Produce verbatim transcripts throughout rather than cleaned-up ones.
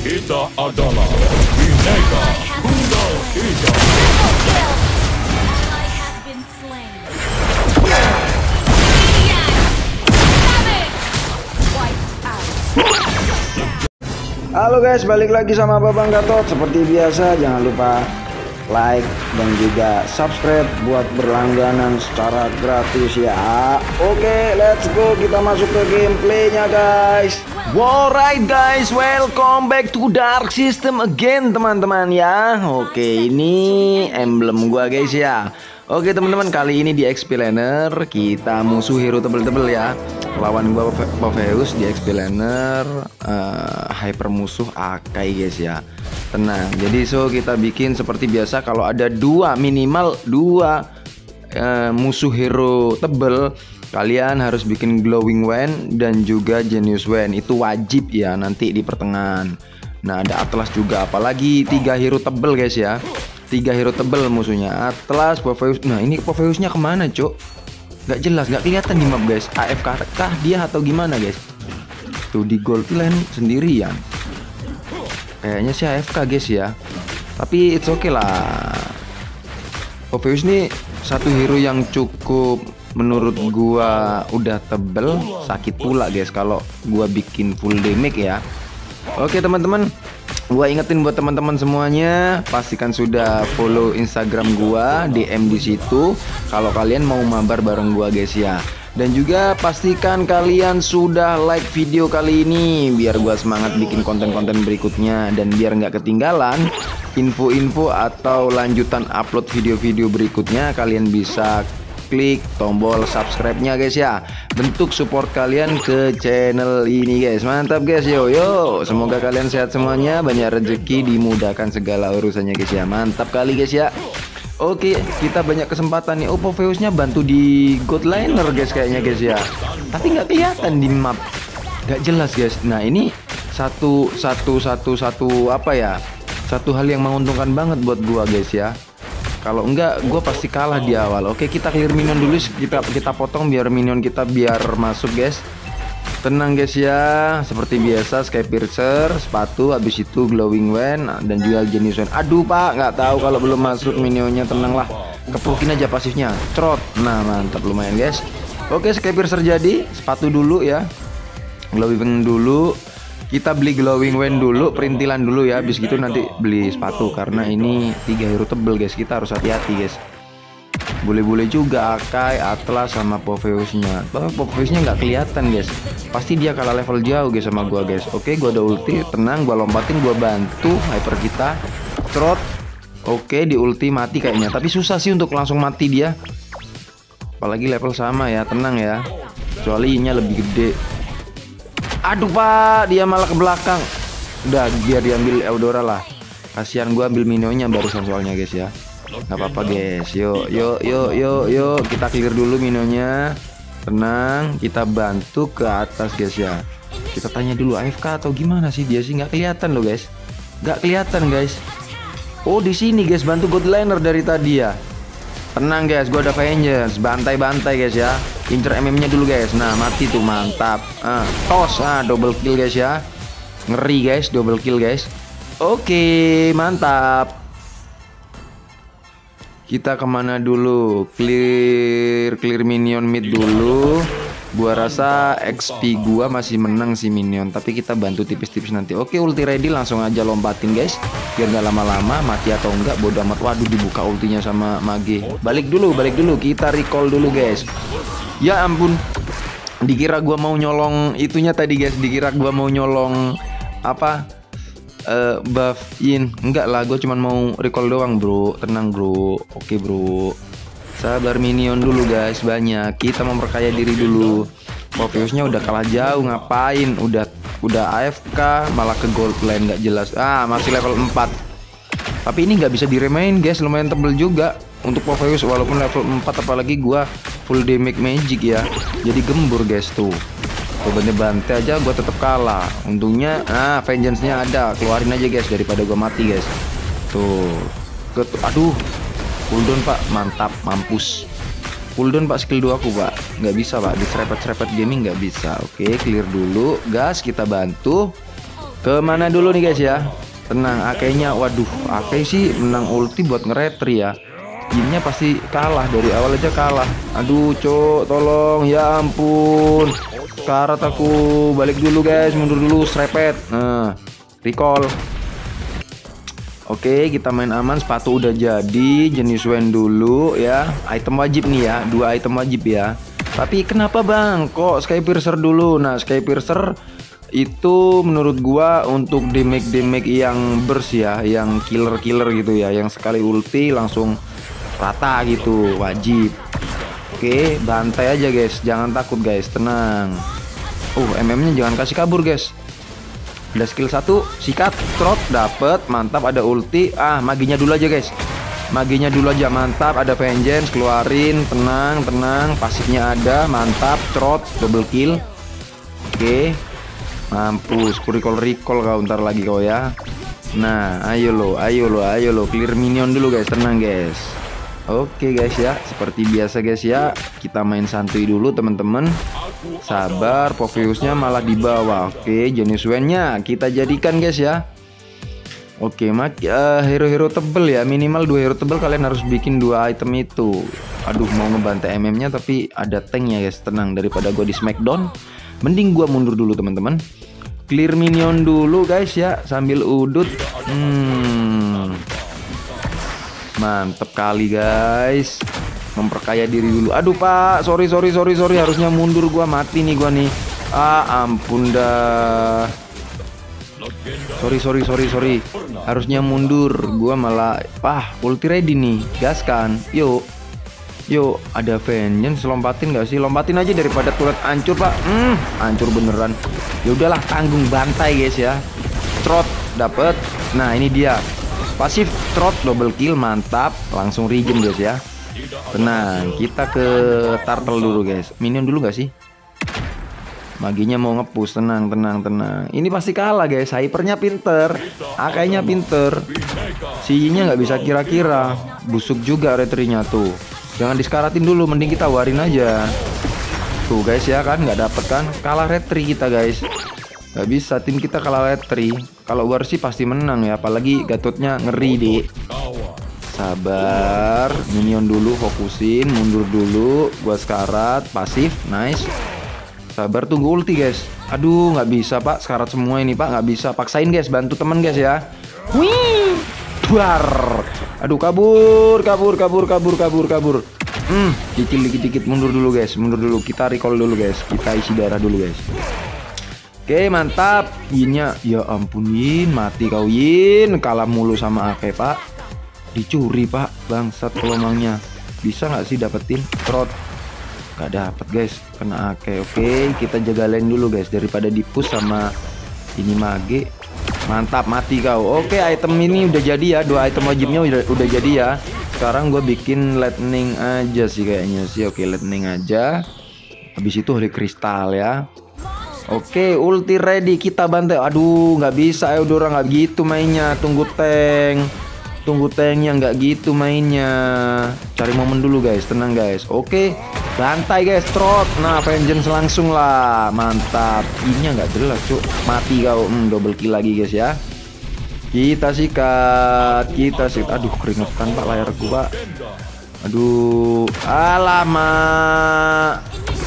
Kita adalah Bineka Tunggal Ika. Halo guys, balik lagi sama Babang Gatot. Seperti biasa, jangan lupa like dan juga subscribe buat berlangganan secara gratis ya. Oke, let's go, kita masuk ke gameplaynya guys. Alright guys, welcome back to Dark System again teman-teman ya. Oke, ini emblem gua guys ya. Oke teman-teman, kali ini di Explainer kita musuh hero tebel-tebel ya. Lawan gua Popheus di Explainer, uh, hyper musuh Akai guys ya. Tenang, jadi so kita bikin seperti biasa, kalau ada dua, minimal dua uh, musuh hero tebel, kalian harus bikin Glowing Wand dan juga Genius Wand. Itu wajib ya nanti di pertengahan. Nah, ada Atlas juga, apalagi tiga hero tebel guys ya. Tiga hero tebel musuhnya, Atlas, Popheus. Nah, ini Popheusnya kemana cok? Gak jelas, gak kelihatan di map guys. A F K kah dia atau gimana guys? Tuh di gold lane sendirian. Kayaknya sih A F K guys ya. Tapi it's okay lah. Popheus ini satu hero yang cukup menurut gua udah tebel, sakit pula guys kalau gua bikin full damage ya. Oke teman-teman, gua ingetin buat teman-teman semuanya, pastikan sudah follow Instagram gua, D M di situ kalau kalian mau mabar bareng gua guys ya. Dan juga pastikan kalian sudah like video kali ini biar gua semangat bikin konten-konten berikutnya, dan biar nggak ketinggalan info-info atau lanjutan upload video-video berikutnya, kalian bisa klik tombol subscribe-nya guys ya. Bentuk support kalian ke channel ini guys. Mantap guys, yo yo. Semoga kalian sehat semuanya, banyak rezeki, dimudahkan segala urusannya guys ya. Mantap kali guys ya. Oke, kita banyak kesempatan nih. Oh, Popheusnya bantu di God Liner guys kayaknya guys ya. Tapi nggak kelihatan di map. Nggak jelas guys. Nah, ini satu satu satu satu apa ya? Satu hal yang menguntungkan banget buat gua guys ya. Kalau enggak, gue pasti kalah di awal. Oke, kita clear minion dulu. Kita kita potong biar minion kita biar masuk guys. Tenang guys ya. Seperti biasa, Sky Piercer, sepatu, habis itu Glowing Wand dan juga Genius Wand. Aduh pak, nggak tahu kalau belum masuk minionnya. Tenang lah, kepukin aja pasifnya. Trot. Nah mantap, lumayan guys. Oke, Sky Piercer jadi. Sepatu dulu ya. Glowing Wand dulu. Kita beli Glowing Wand dulu, perintilan dulu ya. Habis gitu nanti beli sepatu, karena ini tiga hero tebel guys. Kita harus hati-hati guys. Boleh-boleh juga Akai, Atlas sama Popheusnya. Popheusnya nggak kelihatan guys. Pasti dia kalah level jauh guys sama gua guys. Oke, gua ada ulti, tenang, gua lompatin, gua bantu hyper kita. Trot. Oke, di ulti mati kayaknya. Tapi susah sih untuk langsung mati dia. Apalagi level sama ya, tenang ya. Kecuali ininya lebih gede. Aduh pak, dia malah ke belakang. Udah, biar diambil Eudora lah. Kasihan gua ambil minionnya barusan soalnya guys ya. Gak apa-apa guys. Yuk, yuk, yuk, yuk, yuk. Kita clear dulu minionnya. Tenang, kita bantu ke atas guys ya. Kita tanya dulu A F K atau gimana sih dia sih, nggak kelihatan loh guys. Nggak kelihatan guys. Oh di sini guys, bantu God Liner dari tadi ya. Tenang guys, gua ada vengeance, bantai-bantai guys ya. Incer M M-nya dulu guys. Nah, mati tuh, mantap. Ah, tos, ah, double kill guys ya. Ngeri guys, double kill guys. Oke, mantap. Kita kemana dulu? Clear, clear minion mid dulu. Gua rasa X P gua masih menang sih minion, tapi kita bantu tipis-tipis nanti. Oke, ulti ready, langsung aja lompatin guys. Biar nggak lama-lama, mati atau enggak bodo amat. Waduh, dibuka ultinya sama Mage. Balik dulu, balik dulu. Kita recall dulu guys. Ya ampun. Dikira gua mau nyolong itunya tadi guys. Dikira gua mau nyolong apa? Uh, buffin. Enggak lah, gue cuman mau recall doang bro. Tenang bro. Oke bro, sabar, minion dulu guys, banyak. Kita memperkaya diri dulu. Popheusnya udah kalah jauh, ngapain? Udah udah A F K malah ke gold lane, nggak jelas. Ah, masih level empat. Tapi ini nggak bisa diremain guys, lumayan tebel juga untuk Popheus walaupun level empat, apalagi gua full damage magic ya. Jadi gembur guys tuh. Coba bantai aja gua tetap kalah. Untungnya ah vengeance-nya ada. Keluarin aja guys daripada gua mati guys. Tuh. Ketu aduh. Cooldown pak, mantap, mampus. Cooldown pak, skill dua aku pak. Nggak bisa pak, di serepet-serepet gaming nggak bisa. Oke, clear dulu. Gas, kita bantu. Kemana dulu nih guys ya? Tenang, Akenya, waduh, Ake sih menang ulti buat ngeretri ya. Gamenya pasti kalah, dari awal aja kalah. Aduh, cok, tolong, ya ampun. Karat aku, balik dulu guys, mundur dulu, serepet. Nah, recall. Oke, kita main aman, sepatu udah jadi, jenis Swain dulu ya. Item wajib nih ya, dua item wajib ya. Tapi kenapa bang, kok Skypiercer dulu? Nah, Skypiercer itu menurut gua untuk damage-damage yang burst ya, yang killer-killer gitu ya, yang sekali ulti langsung rata gitu, wajib. Oke, bantai aja guys, jangan takut guys, tenang. Uh, M M-nya jangan kasih kabur guys. Ada skill satu, sikat, trot, dapet, mantap, ada ulti. Ah, maginya dulu aja guys. Maginya dulu aja, mantap, ada vengeance, keluarin, tenang, tenang, pasifnya ada, mantap, trot, double kill. Oke. Mampus, ku recall recall kau ntar lagi kau ya. Nah, ayo lo, ayo lo, ayo lo, clear minion dulu guys, tenang guys. Oke guys ya, seperti biasa guys ya, kita main santuy dulu teman-teman. Sabar, Popheusnya malah di bawah. Oke, jenis Swain-nya kita jadikan guys ya. Oke, mak uh, hero-hero tebel ya, minimal dua hero tebel kalian harus bikin dua item itu. Aduh, mau ngebantai M M-nya tapi ada tanknya guys, tenang, daripada gua di smackdown. Mending gua mundur dulu teman-teman. Clear minion dulu guys ya, sambil udut. Hmm. Mantep kali guys. Memperkaya diri dulu. Aduh pak, sorry sorry sorry sorry, harusnya mundur gua, mati nih gua nih. Ah ampun dah. Sorry sorry sorry sorry. Harusnya mundur. Gua malah, pah, ulti ready nih. Gaskan. Yuk. Yuk, ada vengeance, lompatin gak sih? Lompatin aja daripada turret hancur pak. Hmm, hancur beneran. Ya udahlah, tanggung bantai guys ya. Trot dapet. Nah ini dia. Pasif trot double kill, mantap. Langsung regen guys ya. Tenang, kita ke turtle dulu guys. Minion dulu gak sih? Maginya mau ngepush, tenang tenang tenang. Ini pasti kalah guys. Hypernya pinter, Akainya pinter. Si-nya nggak bisa kira-kira. Busuk juga retrinya tuh. Jangan diskaratin dulu, mending kita warin aja. Tuh guys ya kan, nggak dapet kan, kalah retri kita guys. Nggak bisa, tim kita kalah retri. Kalau war sih pasti menang ya, apalagi Gatotnya ngeri deh. Sabar, minion dulu, fokusin, mundur dulu. Gua sekarat, pasif, nice. Sabar, tunggu ulti guys. Aduh, nggak bisa pak, sekarat semua ini pak, nggak bisa. Paksain guys, bantu temen guys ya. Wih, duar. Aduh, kabur, kabur, kabur, kabur, kabur, kabur. Hmm, cicil dikit-dikit, mundur dulu guys, mundur dulu. Kita recall dulu guys, kita isi darah dulu guys. Oke, mantap. Yinnya, ya ampun Yin, mati kau Yin. Kalah mulu sama Ake pak. Dicuri pak, bangsat kelomangnya. Bisa nggak sih dapetin trot? Gak dapet guys, kena Ake. Oke, kita jaga lane dulu guys, daripada dipush sama ini mage. Mantap, mati kau. Oke, item ini udah jadi ya, dua item wajibnya udah, udah jadi ya. Sekarang gue bikin lightning aja sih kayaknya sih. Oke, lightning aja. Habis itu holy crystal ya. Oke, ulti ready, kita bantai. Aduh, nggak bisa Eudora, nggak gitu mainnya. Tunggu tank, tunggu tanknya, nggak gitu mainnya. Cari momen dulu guys, tenang guys. Oke, bantai guys, trot. Nah, vengeance langsung lah, mantap. Ini nggak jelas cuk, mati kau. Hmm, double kill lagi guys ya. Kita sikat, kita sikat. Aduh, keringetan pak layar gua. Aduh, alamak.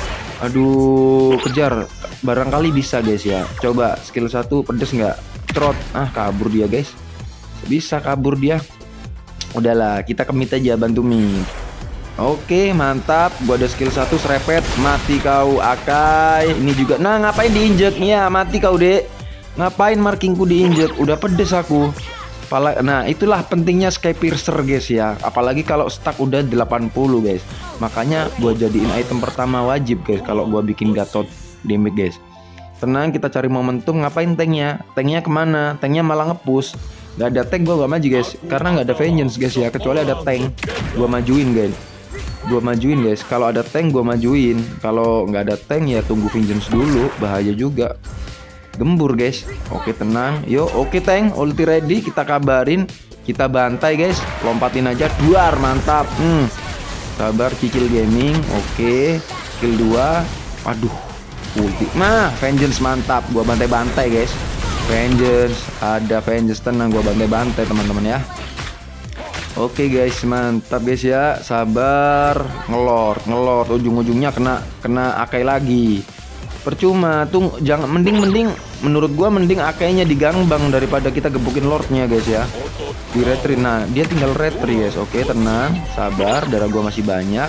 Aduh, kejar. Barangkali bisa guys ya. Coba skill satu pedes nggak? Trot. Ah, kabur dia guys. Bisa kabur dia. Udahlah, kita kemit aja, bantu mid. Oke, mantap. Gua ada skill satu, serepet. Mati kau Akai. Ini juga. Nah, ngapain diinjek? Ya, mati kau dek. Ngapain markingku diinjek? Udah pedes aku. Pala, nah itulah pentingnya Skypiercer guys ya. Apalagi kalau stack udah delapan puluh guys. Makanya gua jadiin item pertama wajib guys kalau gua bikin Gatot damage guys. Tenang, kita cari momentum. Ngapain tanknya? Tanknya kemana? Tanknya malah ngepush. Gak ada tank gua gak maju guys, karena nggak ada vengeance guys ya. Kecuali ada tank, gua majuin guys. Gua majuin guys. Kalau ada tank gua majuin. Kalau nggak ada tank ya tunggu vengeance dulu. Bahaya juga. Gembur guys. Oke, tenang. Yo, oke tank, ulti ready. Kita kabarin. Kita bantai guys. Lompatin aja. Duar, mantap. Hmm. Sabar, cicil gaming. Oke. Skill dua. Aduh. Ulti. Nah, vengeance mantap. Gua bantai-bantai guys. Vengeance, ada Vengeance, tenang gua bantai-bantai teman-teman ya. Oke guys, mantap guys ya. Sabar, ngelor, ngelor, ujung-ujungnya kena kena Akai lagi. Percuma tuh, jangan mending mending menurut gua mending Akainya digangbang daripada kita gebukin Lordnya guys ya. Di retreat. Nah, dia tinggal retreat guys. Oke, tenang, sabar, darah gua masih banyak.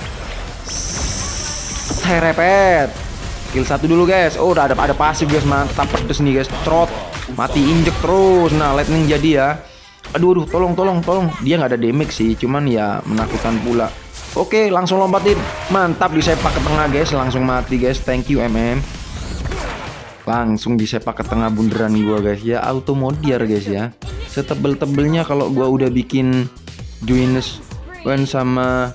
Serepet. Kill satu dulu guys. Oh, udah ada ada pasif guys, mantap, pedes nih guys. Trot, mati injek terus. Nah, lightning jadi ya. Aduh, aduh, tolong, tolong, tolong. Dia nggak ada damage sih, cuman ya menakutkan pula. Oke, langsung lompatin. Mantap, disepak ke tengah guys, langsung mati guys. Thank you M M. Langsung disepak ke tengah bunderan gua guys ya. Auto modiar guys ya. Setebel-tebelnya kalau gua udah bikin Duinus One sama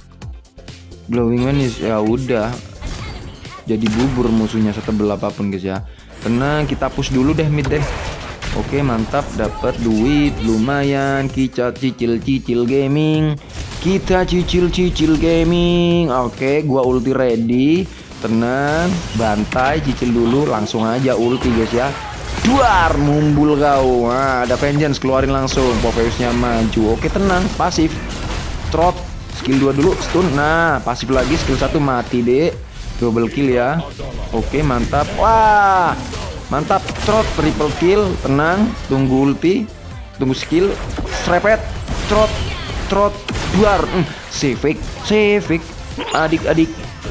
Glowing One ya udah jadi bubur musuhnya setebel apapun guys ya. Tenang, kita push dulu deh mid deh. Oke, mantap, dapat duit lumayan. Kita cicil-cicil gaming. Kita cicil-cicil gaming. Oke, gua ulti ready. Tenang, bantai, cicil dulu, langsung aja ulti guys ya. Duar, mumbul kau. Nah, ada Vengeance, keluarin langsung. Popeyusnya maju. Oke, tenang, pasif. Trot, skill dua dulu, stun. Nah, pasif lagi, skill satu mati deh. Double kill ya. Oke, mantap. Wah, mantap. Trot, triple kill. Tenang, tunggu ulti, tunggu skill. Serepet, trot, trot, duar. Mm, Sefik, Sefik, adik-adik.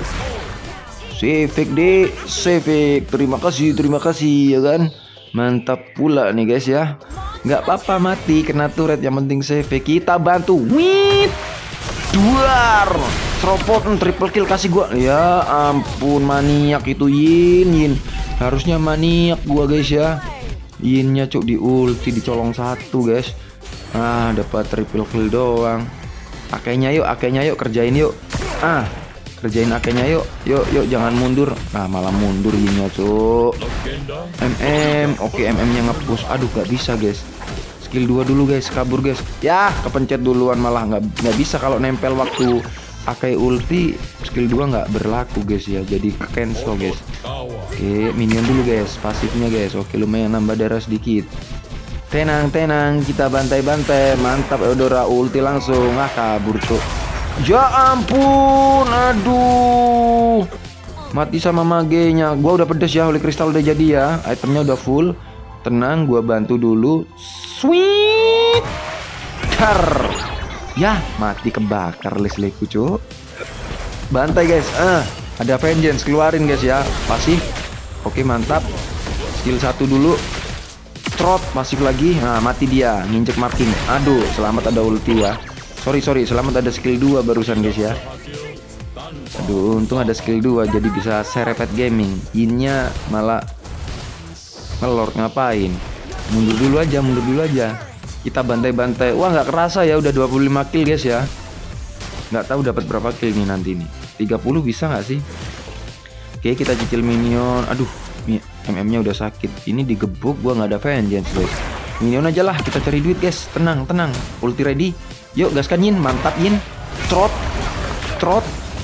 Sefik deh, Sefik. Terima kasih, terima kasih ya kan. Mantap pula nih guys ya. Nggak apa-apa mati kena turret, yang penting Sefik. Kita bantu. Wit, duar. Seropot, hmm, triple kill kasih gua. Ya ampun, maniak itu Yin, Yin. Harusnya maniak gua guys ya. Yinnya cuk di ulti, dicolong satu guys. Ah, dapat triple kill doang. Akainya yuk, akainya yuk, kerjain yuk. Ah, kerjain akainya yuk. Yuk, yuk, jangan mundur. Nah, malah mundur Yinnya cuk. M M, oke M M-nya nge-push. Aduh, gak bisa guys. Skill dua dulu guys, kabur guys. Ya, kepencet duluan, malah nggak nggak bisa kalau nempel waktu Akai ulti. Skill dua nggak berlaku guys ya, jadi cancel guys. Oke, minion dulu guys, pasifnya guys. Oke, lumayan nambah darah sedikit. Tenang, tenang, kita bantai-bantai. Mantap, Eudora ulti langsung. Ah, kabur tuh. Ya ampun, aduh, mati sama magenya. Gua udah pedes ya, Holy Crystal udah jadi ya. Itemnya udah full. Tenang, gua bantu dulu. Sweet Tar. Ya, mati kebakar listlikku cuk. Bantai guys. Ah, ada Vengeance, keluarin guys ya. Pasif. Oke, mantap. Skill satu dulu. Trot, pasif lagi. Nah, mati dia. Nginjek Martin. Aduh, selamat ada ulti ya. Sorry, sorry, selamat ada skill dua barusan guys ya. Aduh, untung ada skill dua jadi bisa serepet gaming. Yinnya malah ngelord, ngapain? Mundur dulu aja, mundur dulu aja. Kita bantai-bantai. Wah, nggak kerasa ya udah dua puluh lima kill guys ya. Nggak tahu dapat berapa kill nih nanti nih. tiga puluh bisa nggak sih? Oke, kita cicil minion. Aduh, M M-nya udah sakit. Ini digebuk, gua nggak ada Vengeance guys. Minion aja lah, kita cari duit guys. Tenang, tenang. Ulti ready. Yuk, gaskan Yin, mantap Yin. Trot, trot.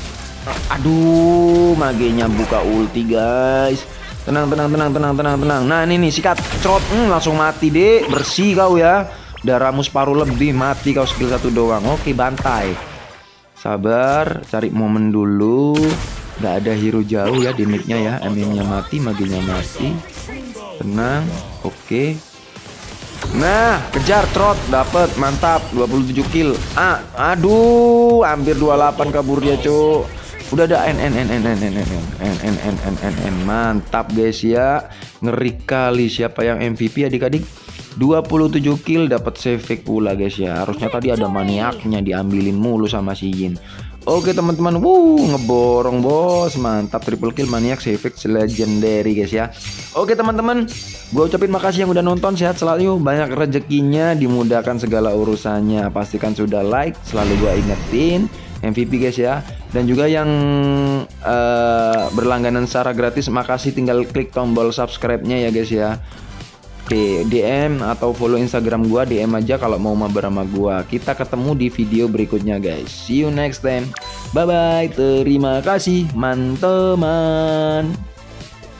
Aduh, magenya buka ulti guys. Tenang, tenang, tenang, tenang, tenang, tenang. Nah, ini nih sikat, trot, hmm, langsung mati deh. Bersih kau ya. Darahmu separuh lebih, mati kau skill satu doang. Oke, bantai. Sabar, cari momen dulu. Gak ada hero jauh ya damage-nya ya. M M-nya mati, maginya mati. Tenang, oke. Nah, kejar trot, dapat, mantap, dua puluh tujuh kill. Ah, aduh, hampir dua puluh delapan kabur dia, cuk. Udah ada N N N N N N N N N N N N N N. Mantap guys ya. Ngeri kali siapa yang M V P adik-adik. dua puluh tujuh kill dapat save pula guys ya. Harusnya tadi ada maniaknya diambilin mulu sama si Yin. Oke teman-teman, wuh ngeborong bos, mantap triple kill maniak save legendary guys ya. Oke teman-teman, gue ucapin makasih yang udah nonton, sehat selalu, banyak rezekinya, dimudahkan segala urusannya. Pastikan sudah like, selalu gue ingetin M V P guys ya. Dan juga yang uh, berlangganan secara gratis, makasih, tinggal klik tombol subscribe-nya ya guys ya. Oke, D M atau follow Instagram gua, D M aja kalau mau mabar sama gua. Kita ketemu di video berikutnya guys. See you next time. Bye bye. Terima kasih, man teman.